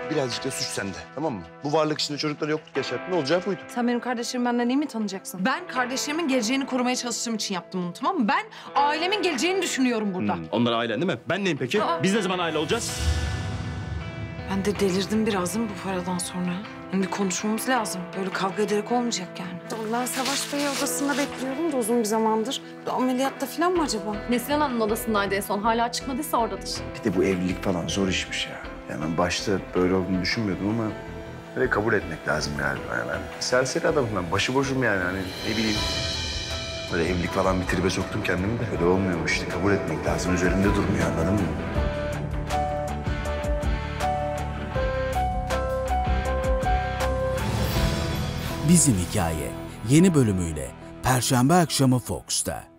birazcık da suç sende, tamam mı? Bu varlık içinde çocuklar yokluk yaşar. Ne olacağı buydu. Sen benim kardeşlerimi benden iyi mi tanıyacaksın? Ben kardeşlerimin geleceğini korumaya çalıştığım için yaptım bunu, tamam mı? Ben ailemin geleceğini düşünüyorum burada. Onlar ailen değil mi? Ben neyim peki? Biz ne zaman aile olacağız? Ben de delirdim biraz değil mi bu paradan sonra? Şimdi konuşmamız lazım. Böyle kavga ederek olmayacak yani. Ben Savaş Bey'i odasında bekliyorum da uzun bir zamandır. Ameliyatta falan mı acaba? Neslihan Hanım'ın odasındaydı en son. Hala çıkmadıysa oradadır. Bir de bu evlilik falan zor işmiş ya. Yani ben başta böyle olduğunu düşünmüyordum ama böyle kabul etmek lazım galiba. Yani ben serseri adamım ben. Başıboşum yani hani ne bileyim. Böyle evlilik falan bir tribe soktum kendimi de. Öyle olmuyormuş işte. Kabul etmek lazım. Üzerinde durmuyor, anladın mı? Bizim Hikaye yeni bölümüyle Perşembe akşamı Fox'ta.